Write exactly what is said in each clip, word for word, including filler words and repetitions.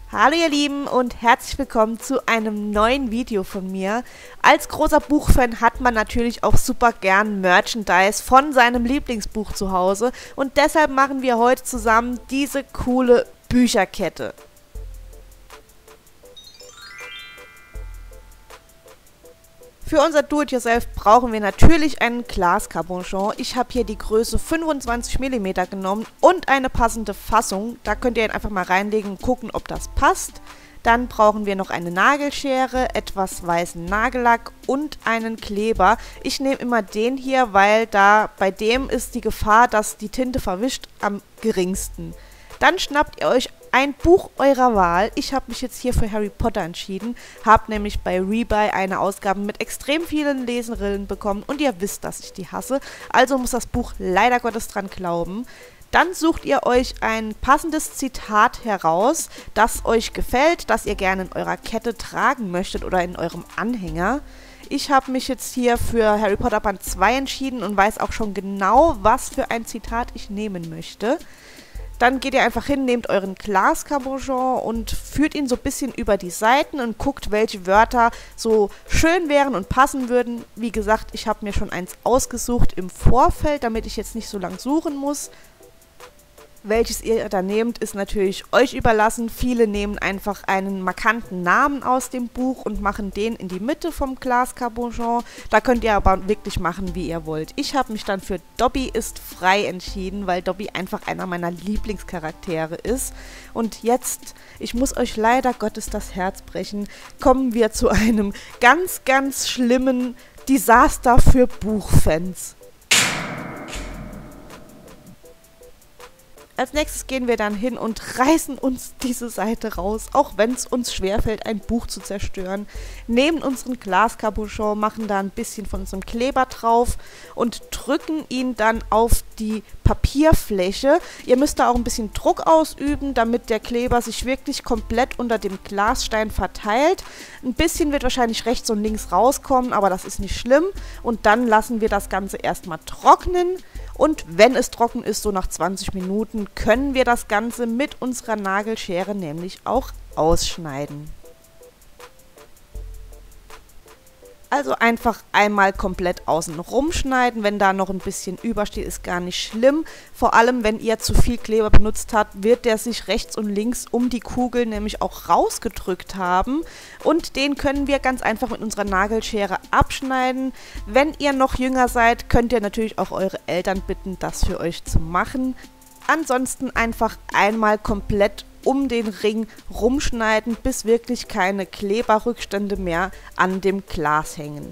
Hallo ihr Lieben und herzlich willkommen zu einem neuen Video von mir. Als großer Buchfan hat man natürlich auch super gern Merchandise von seinem Lieblingsbuch zu Hause und deshalb machen wir heute zusammen diese coole Bücherkette. Für unser Do-it-yourself brauchen wir natürlich einen Glascabochon. Ich habe hier die Größe fünfundzwanzig Millimeter genommen und eine passende Fassung. Da könnt ihr ihn einfach mal reinlegen und gucken, ob das passt. Dann brauchen wir noch eine Nagelschere, etwas weißen Nagellack und einen Kleber. Ich nehme immer den hier, weil da bei dem ist die Gefahr, dass die Tinte verwischt, am geringsten. Dann schnappt ihr euch ein Buch eurer Wahl. Ich habe mich jetzt hier für Harry Potter entschieden, habe nämlich bei Rebuy eine Ausgabe mit extrem vielen Leserillen bekommen und ihr wisst, dass ich die hasse, also muss das Buch leider Gottes dran glauben. Dann sucht ihr euch ein passendes Zitat heraus, das euch gefällt, das ihr gerne in eurer Kette tragen möchtet oder in eurem Anhänger. Ich habe mich jetzt hier für Harry Potter Band zwei entschieden und weiß auch schon genau, was für ein Zitat ich nehmen möchte. Dann geht ihr einfach hin, nehmt euren Glascabochon und führt ihn so ein bisschen über die Seiten und guckt, welche Wörter so schön wären und passen würden. Wie gesagt, ich habe mir schon eins ausgesucht im Vorfeld, damit ich jetzt nicht so lang suchen muss. Welches ihr da nehmt, ist natürlich euch überlassen. Viele nehmen einfach einen markanten Namen aus dem Buch und machen den in die Mitte vom Glascabochon. Da könnt ihr aber wirklich machen, wie ihr wollt. Ich habe mich dann für Dobby ist frei entschieden, weil Dobby einfach einer meiner Lieblingscharaktere ist. Und jetzt, ich muss euch leider Gottes das Herz brechen, kommen wir zu einem ganz, ganz schlimmen Desaster für Buchfans. Als nächstes gehen wir dann hin und reißen uns diese Seite raus, auch wenn es uns schwerfällt, ein Buch zu zerstören. Nehmen unseren Glascabochon, machen da ein bisschen von unserem Kleber drauf und drücken ihn dann auf die Papierfläche. Ihr müsst da auch ein bisschen Druck ausüben, damit der Kleber sich wirklich komplett unter dem Glasstein verteilt. Ein bisschen wird wahrscheinlich rechts und links rauskommen, aber das ist nicht schlimm. Und dann lassen wir das Ganze erstmal trocknen. Und wenn es trocken ist, so nach zwanzig Minuten, können wir das Ganze mit unserer Nagelschere nämlich auch ausschneiden. Also einfach einmal komplett außen rumschneiden. Wenn da noch ein bisschen übersteht, ist gar nicht schlimm. Vor allem, wenn ihr zu viel Kleber benutzt habt, wird der sich rechts und links um die Kugel nämlich auch rausgedrückt haben. Und den können wir ganz einfach mit unserer Nagelschere abschneiden. Wenn ihr noch jünger seid, könnt ihr natürlich auch eure Eltern bitten, das für euch zu machen. Ansonsten einfach einmal komplett um den Ring rumschneiden, bis wirklich keine Kleberrückstände mehr an dem Glas hängen.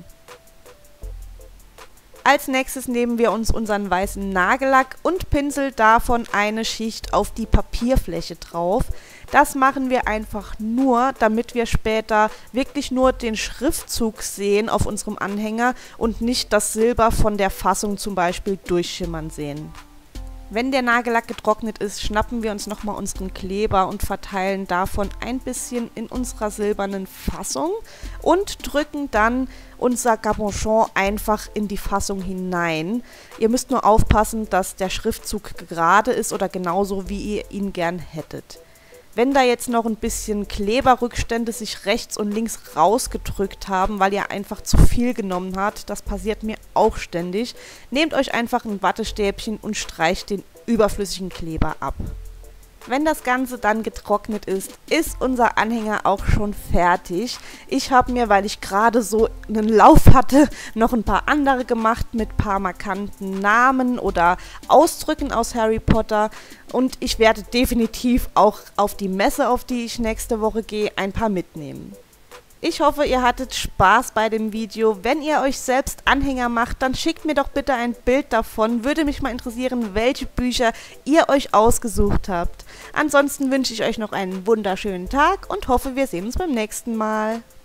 Als nächstes nehmen wir uns unseren weißen Nagellack und pinseln davon eine Schicht auf die Papierfläche drauf. Das machen wir einfach nur, damit wir später wirklich nur den Schriftzug sehen auf unserem Anhänger und nicht das Silber von der Fassung zum Beispiel durchschimmern sehen. Wenn der Nagellack getrocknet ist, schnappen wir uns nochmal unseren Kleber und verteilen davon ein bisschen in unserer silbernen Fassung und drücken dann unser Cabochon einfach in die Fassung hinein. Ihr müsst nur aufpassen, dass der Schriftzug gerade ist oder genauso, wie ihr ihn gern hättet. Wenn da jetzt noch ein bisschen Kleberrückstände sich rechts und links rausgedrückt haben, weil ihr einfach zu viel genommen habt, das passiert mir auch ständig, nehmt euch einfach ein Wattestäbchen und streicht den überflüssigen Kleber ab. Wenn das Ganze dann getrocknet ist, ist unser Anhänger auch schon fertig. Ich habe mir, weil ich gerade so einen Lauf hatte, noch ein paar andere gemacht mit ein paar markanten Namen oder Ausdrücken aus Harry Potter. Und ich werde definitiv auch auf die Messe, auf die ich nächste Woche gehe, ein paar mitnehmen. Ich hoffe, ihr hattet Spaß bei dem Video. Wenn ihr euch selbst Anhänger macht, dann schickt mir doch bitte ein Bild davon. Würde mich mal interessieren, welche Bücher ihr euch ausgesucht habt. Ansonsten wünsche ich euch noch einen wunderschönen Tag und hoffe, wir sehen uns beim nächsten Mal.